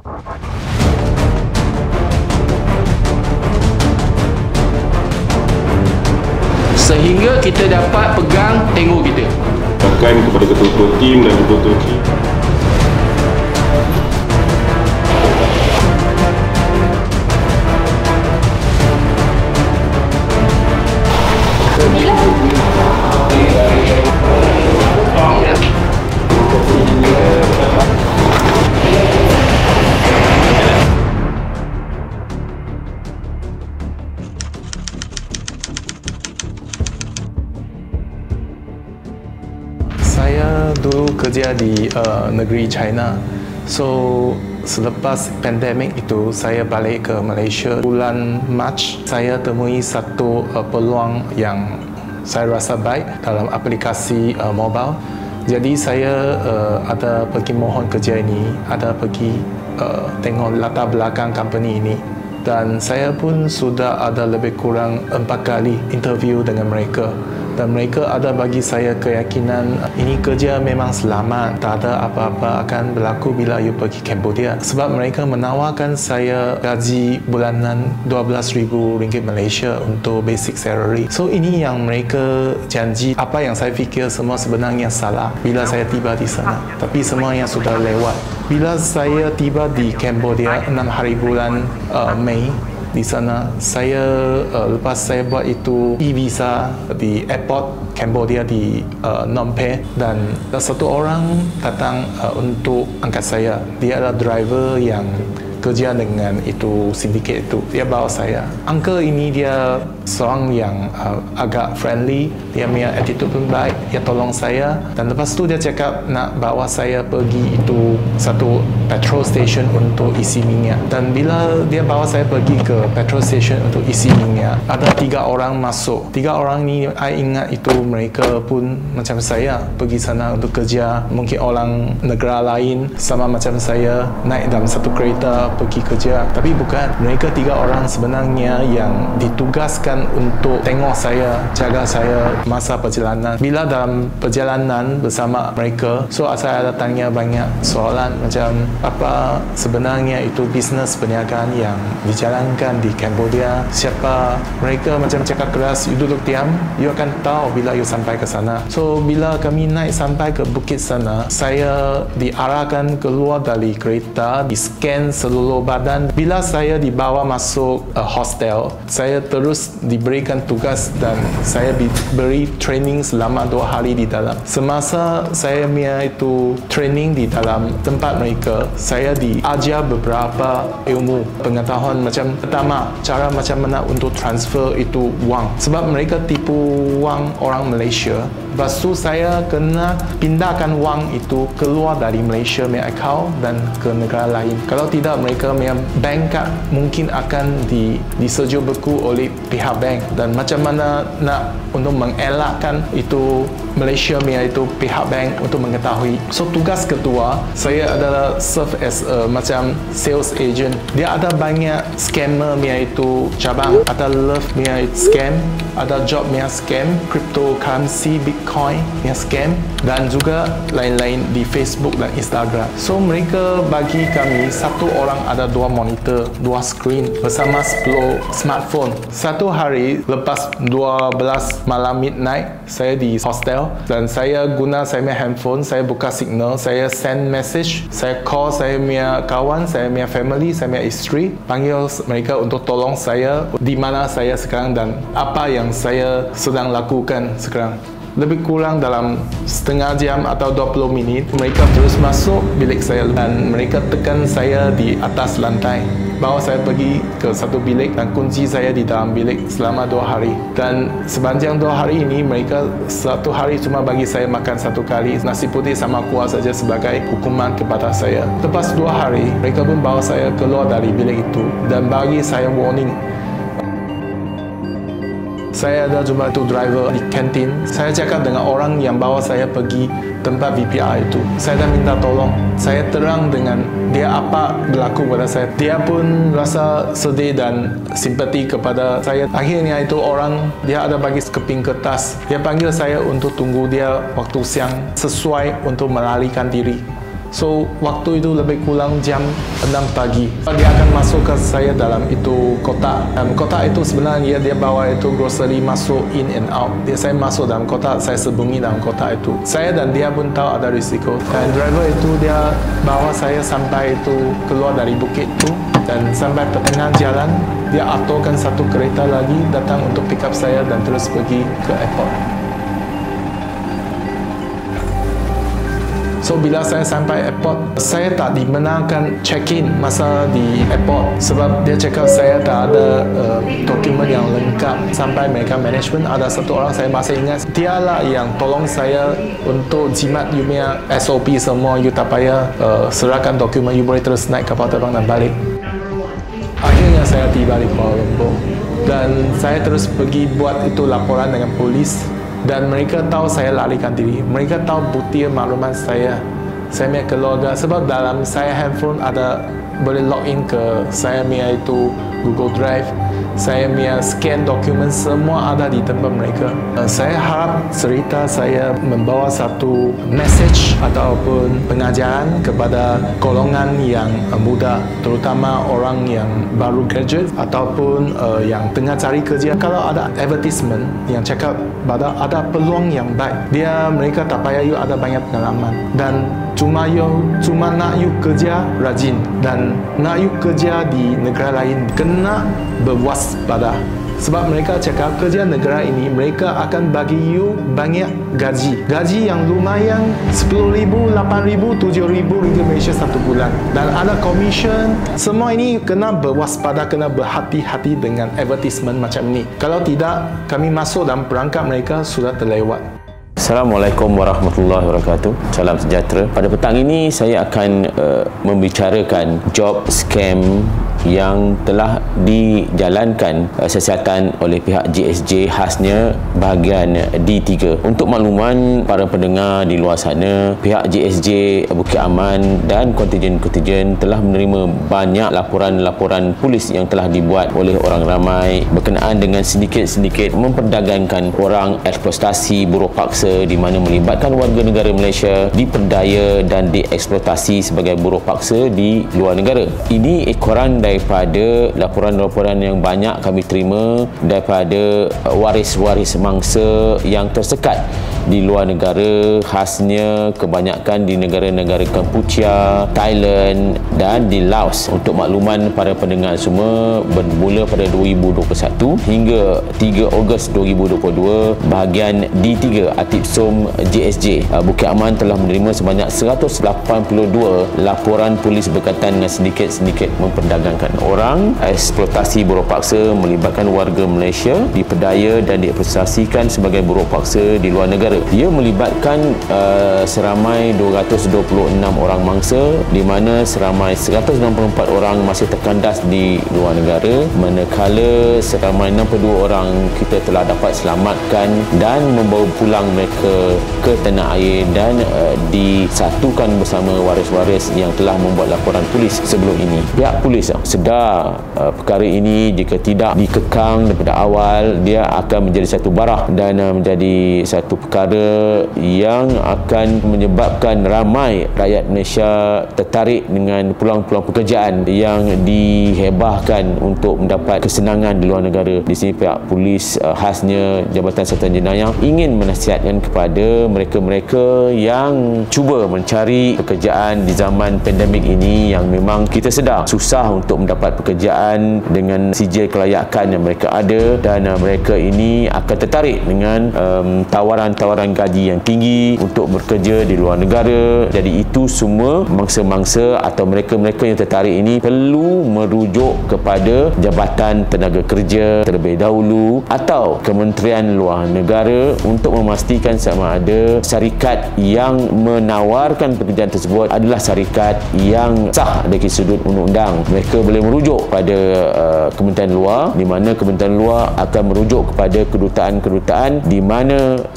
Sehingga kita dapat pegang Tango kita. Bahkan kepada ketua-ketua tim dan ketua-ketua tim. Saya dulu kerja di negeri China. So, selepas pandemik itu, saya balik ke Malaysia. Bulan Mac, saya temui satu peluang yang saya rasa baik dalam aplikasi mobile. Jadi, saya ada pergi mohon kerja ini, ada pergi tengok latar belakang company ini. Dan saya pun sudah ada lebih kurang 4 kali interview dengan mereka. Dan mereka ada bagi saya keyakinan ini kerja memang selamat, tak ada apa-apa akan berlaku bila you pergi Cambodia. Sebab mereka menawarkan saya gaji bulanan RM12,000 Malaysia untuk basic salary. So ini yang mereka janji. Apa yang saya fikir semua sebenarnya salah bila saya tiba di sana. Tapi semuanya sudah lewat. Bila saya tiba di Cambodia 6 hari bulan Mei, di sana saya lepas saya buat itu e-visa di airport Cambodia di Phnom Penh, dan satu orang datang untuk angkat saya. Dia adalah driver yang kerja dengan itu syndicate itu. Dia bawa saya. Uncle ini dia seorang yang agak friendly, dia punya attitude pun baik, dia tolong saya. Dan lepas tu dia cakap nak bawa saya pergi itu satu petrol station untuk isi minyak. Dan bila dia bawa saya pergi ke petrol station untuk isi minyak, ada 3 orang masuk. 3 orang ni saya ingat itu mereka pun macam saya pergi sana untuk kerja. Mungkin orang negara lain sama macam saya naik dalam satu kereta pergi kerja. Tapi bukan, mereka 3 orang sebenarnya yang ditugaskan untuk tengok saya, jaga saya masa perjalanan. Bila dalam perjalanan bersama mereka, so saya ada tanya banyak soalan macam apa sebenarnya itu bisnes perniagaan yang dijalankan di Cambodia, siapa mereka, macam cakap keras, you duduk diam, you akan tahu bila you sampai ke sana. So bila kami naik sampai ke bukit sana, saya diarahkan keluar dari kereta, di scan seluruh badan. Bila saya dibawa masuk hostel, saya terus diberikan tugas dan saya diberi training selama 2 hari di dalam. Semasa saya punya itu training di dalam tempat mereka, saya diajar beberapa ilmu pengetahuan. Macam pertama, cara macam mana untuk transfer itu wang, sebab mereka tipu wang orang Malaysia. Lepas tu saya kena pindahkan wang itu keluar dari Malaysia punya account dan ke negara lain. Kalau tidak, mereka punya bank card mungkin akan disejuk beku oleh pihak bank. Dan macam mana nak untuk mengelakkan itu Malaysia punya itu pihak bank untuk mengetahui. So tugas kedua, saya adalah serve as macam sales agent. Dia ada banyak scammer punya itu cabang. Ada love punya scam, ada job punya scam, cryptocurrency, Bitcoin punya scam, dan juga lain-lain di Facebook dan Instagram. So mereka bagi kami satu orang ada 2 monitor, 2 screen bersama 10 smartphone. Satu hari lepas 12 malam midnight, saya di hostel dan saya guna saya punya handphone, saya buka signal, saya send message, saya call saya punya kawan, saya punya family, saya punya isteri, panggil mereka untuk tolong saya di mana saya sekarang dan apa yang saya sedang lakukan sekarang. Lebih kurang dalam setengah jam atau 20 minit, mereka terus masuk bilik saya dan mereka tekan saya di atas lantai, bawa saya pergi ke satu bilik dan kunci saya di dalam bilik selama 2 hari. Dan sepanjang 2 hari ini, mereka satu hari cuma bagi saya makan 1 kali nasi putih sama kuah saja sebagai hukuman kepada saya. Lepas 2 hari, mereka pun bawa saya keluar dari bilik itu dan bagi saya warning. Saya ada jumpa itu driver di kantin. Saya cakap dengan orang yang bawa saya pergi tempat VPR itu. Saya dah minta tolong. Saya terang dengan dia apa berlaku pada saya. Dia pun rasa sedih dan simpati kepada saya. Akhirnya itu orang, dia ada bagi sekeping kertas. Dia panggil saya untuk tunggu dia waktu siang sesuai untuk melarikan diri. So waktu itu lebih kurang jam 6 pagi. Dia akan masukkan saya dalam itu kotak. Kotak itu sebenarnya dia bawa itu grocery masuk in and out. Saya masuk dalam kotak, saya sembunyi dalam kotak itu. Saya dan dia pun tahu ada risiko. Dan driver itu dia bawa saya sampai itu keluar dari bukit itu. Dan sampai tengah jalan, dia aturkan satu kereta lagi datang untuk pick up saya dan terus pergi ke airport. So bila saya sampai airport, saya tak dibenarkan check-in masa di airport sebab dia cakap saya tak ada dokumen yang lengkap. Sampai mereka management, ada satu orang saya masih ingat, dia lah yang tolong saya untuk jimat you punya SOP semua, you tak payah serahkan dokumen, you boleh terus naik kapal terbang dan balik. Akhirnya saya tiba di Kuala Lumpur dan saya terus pergi buat itu laporan dengan polis. Dan mereka tahu saya larikan diri. Mereka tahu bukti maklumat saya punya keluarga. Sebab dalam saya handphone ada boleh login ke saya punya itu Google Drive. Saya punya scan dokumen semua ada di tempat mereka. Saya harap cerita saya membawa satu message ataupun pengajaran kepada golongan yang muda, terutama orang yang baru graduate ataupun yang tengah cari kerja. Kalau ada advertisement yang cakap pada ada peluang yang baik, mereka tak payah you ada banyak pengalaman dan cuma nak you kerja rajin dan nak you kerja di negara lain, kena berwaspada. Sebab mereka cakap kerja negara ini mereka akan bagi you banyak gaji yang lumayan, 10,000, 8,000, 7,000 ringgit Malaysia satu bulan, dan ada commission. Semua ini kena berwaspada, kena berhati-hati dengan advertisement macam ni. Kalau tidak, kami masuk dalam perangkap mereka sudah terlewat. Assalamualaikum warahmatullahi wabarakatuh. Salam sejahtera. Pada petang ini saya akan membicarakan job scam yang telah dijalankan siasatan oleh pihak GSJ, khasnya bahagian D3. Untuk makluman para pendengar di luar sana, pihak GSJ Bukit Aman dan kontingen-kontingen telah menerima banyak laporan-laporan polis yang telah dibuat oleh orang ramai berkenaan dengan sindiket-sindiket memperdagangkan orang, eksploitasi buruh paksa di mana melibatkan warga negara Malaysia diperdaya dan dieksploitasi sebagai buruh paksa di luar negara. Ini ekoran daripada laporan-laporan yang banyak kami terima daripada waris-waris mangsa yang tersekat di luar negara, khasnya kebanyakan di negara-negara Kampuchia, Thailand dan di Laos. Untuk makluman para pendengar semua, bermula pada 2021 hingga 3 Ogos 2022, bahagian D3 Atipsom GSJ Bukit Aman telah menerima sebanyak 182 laporan polis berkaitan dengan sindiket-sindiket memperdagangkan orang, eksploitasi buruh paksa melibatkan warga Malaysia diperdaya dan dieksploitasikan sebagai buruh paksa di luar negara. Ia melibatkan seramai 226 orang mangsa, di mana seramai 164 orang masih terkandas di luar negara, manakala seramai 62 orang kita telah dapat selamatkan dan membawa pulang mereka ke tanah air dan disatukan bersama waris-waris yang telah membuat laporan polis sebelum ini. Pihak polis sedar perkara ini jika tidak dikekang daripada awal, dia akan menjadi satu barah dan menjadi satu perkara yang akan menyebabkan ramai rakyat Malaysia tertarik dengan peluang-peluang pekerjaan yang dihebahkan untuk mendapat kesenangan di luar negara. Di sini pihak polis, khasnya Jabatan Siasatan Jenayah, ingin menasihatkan kepada mereka-mereka yang cuba mencari pekerjaan di zaman pandemik ini, yang memang kita sedar susah untuk mendapat pekerjaan dengan sijil kelayakan yang mereka ada, dan mereka ini akan tertarik dengan tawaran-tawaran gaji yang tinggi untuk bekerja di luar negara. Jadi itu semua mangsa-mangsa atau mereka-mereka yang tertarik ini perlu merujuk kepada Jabatan Tenaga Kerja terlebih dahulu atau Kementerian Luar Negara untuk memastikan sama ada syarikat yang menawarkan pekerjaan tersebut adalah syarikat yang sah dari sudut undang-undang. Mereka boleh merujuk pada Kementerian Luar, di mana Kementerian Luar akan merujuk kepada kedutaan-kedutaan di mana syarikat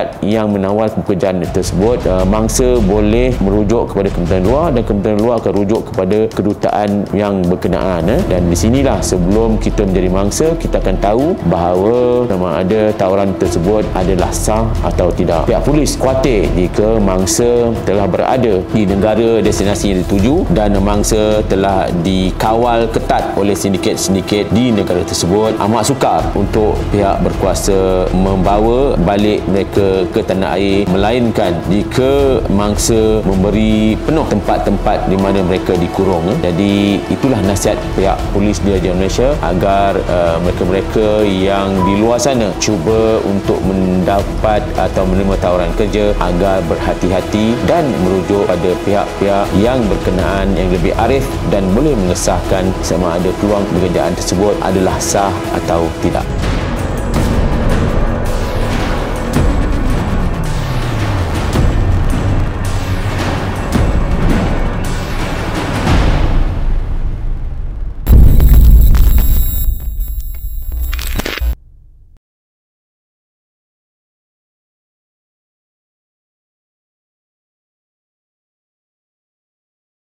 syarikat yang mengawal pekerjaan tersebut. Mangsa boleh merujuk kepada Kementerian Luar dan Kementerian Luar akan rujuk kepada kedutaan yang berkenaan. Dan di sinilah sebelum kita menjadi mangsa, kita akan tahu bahawa sama ada tawaran tersebut adalah sah atau tidak. Pihak polis khawatir jika mangsa telah berada di negara destinasi yang dituju dan mangsa telah dikawal ketat oleh sindiket-sindiket di negara tersebut, amat sukar untuk pihak berkuasa membawa balik mereka ke tanah air, melainkan jika mangsa memberi penuh tempat-tempat di mana mereka dikurung. Jadi itulah nasihat pihak polis di Malaysia agar mereka-mereka yang di luar sana cuba untuk mendapat atau menerima tawaran kerja agar berhati-hati dan merujuk pada pihak-pihak yang berkenaan yang lebih arif dan boleh mengesahkan sama ada peluang pekerjaan tersebut adalah sah atau tidak.